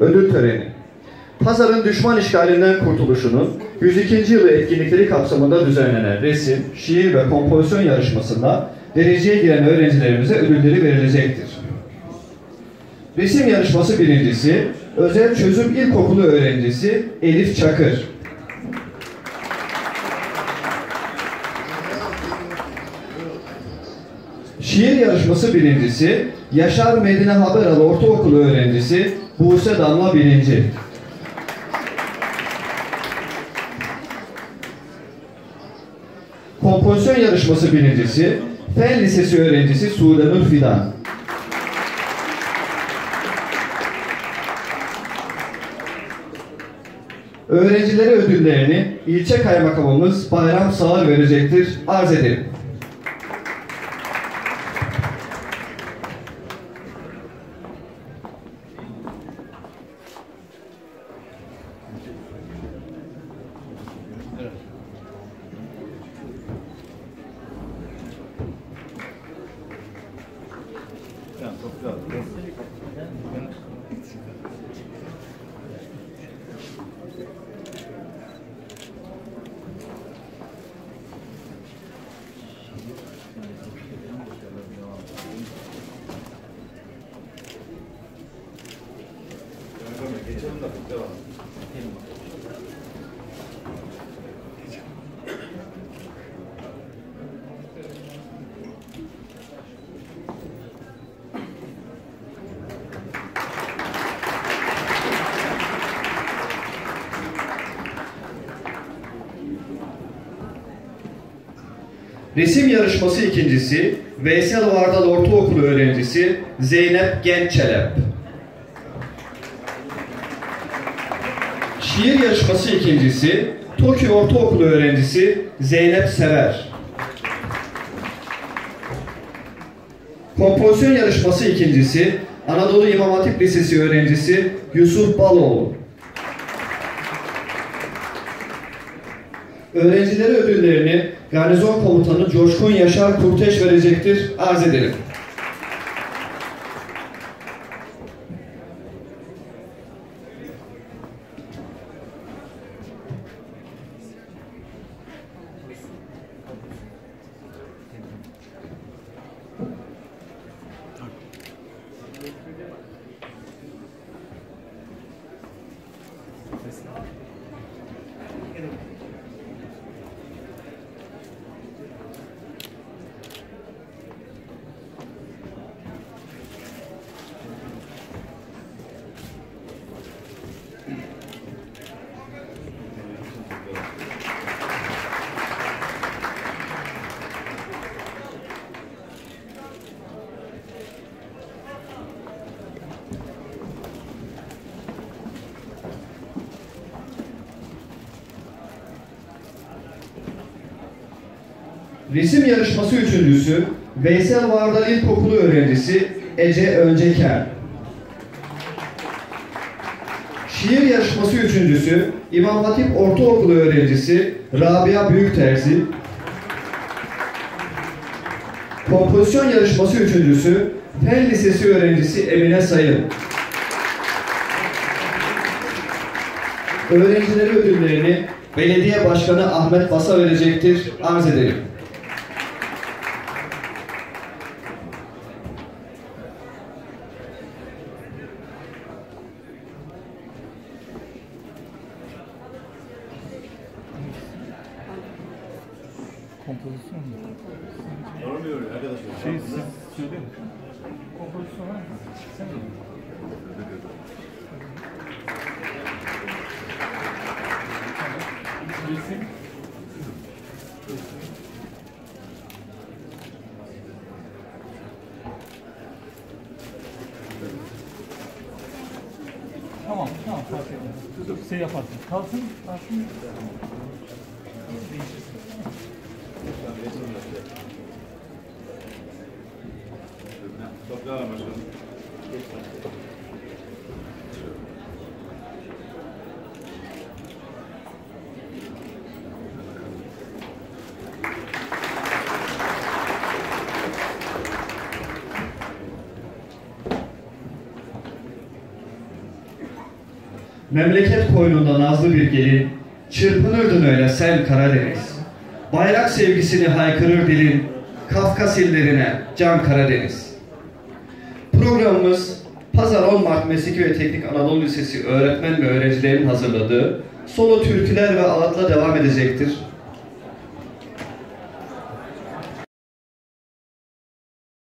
ödül töreni. Pazar'ın düşman işgalinden kurtuluşunun 102. yılı etkinlikleri kapsamında düzenlenen resim, şiir ve kompozisyon yarışmasında dereceye giren öğrencilerimize ödülleri verilecektir. Resim yarışması birincisi, Özel Çözüm İlkokulu öğrencisi Elif Çakır. Şiir yarışması birincisi, Yaşar Medine Haberalı Ortaokulu öğrencisi Buse Damla Birinci. Kompozisyon yarışması birincisi, Fen Lisesi öğrencisi Sude Nur Fidan. Öğrencilere ödüllerini ilçe kaymakamımız Bayram Sağır verecektir. Arz ederim. Resim yarışması ikincisi, Veysel Vardal Ortaokulu öğrencisi Zeynep Genççelep. Şiir yarışması ikincisi, Tokyo Ortaokulu öğrencisi Zeynep Sever. Kompozisyon yarışması ikincisi, Anadolu İmam Hatip Lisesi öğrencisi Yusuf Baloğlu. Öğrencilere ödüllerini Garnizon Komutanı Coşkun Yaşar Kurteş verecektir. Arz edelim. Resim yarışması üçüncüsü, Veysel Vardal İlkokulu öğrencisi Ece Önceker. Şiir yarışması üçüncüsü, İmam Hatip Ortaokulu öğrencisi Rabia Büyükterzi. Kompozisyon yarışması üçüncüsü, Fen Lisesi öğrencisi Emine Sayın. Öğrencilere ödüllerini Belediye Başkanı Ahmet Basa verecektir. Arz edelim. Kompozisyon mu? Aramıyor arkadaşlar. Siz söyleyin. Kompozisyon var mı? Sen mi? Resim. Tamam, fark etmez. Şey yaparsın. Kalsın. Değişirsin. Toprağa başladım. Memleket koynunda nazlı bir gelin, çırpınırdın öyle sen Karadeniz. Bayrak sevgisini haykırır dilin, Kafkas illerine can Karadeniz. Programımız Pazar 10 Mart Mesleki ve Teknik Anadolu Lisesi öğretmen ve öğrencilerin hazırladığı solo türküler ve ağıtla devam edecektir.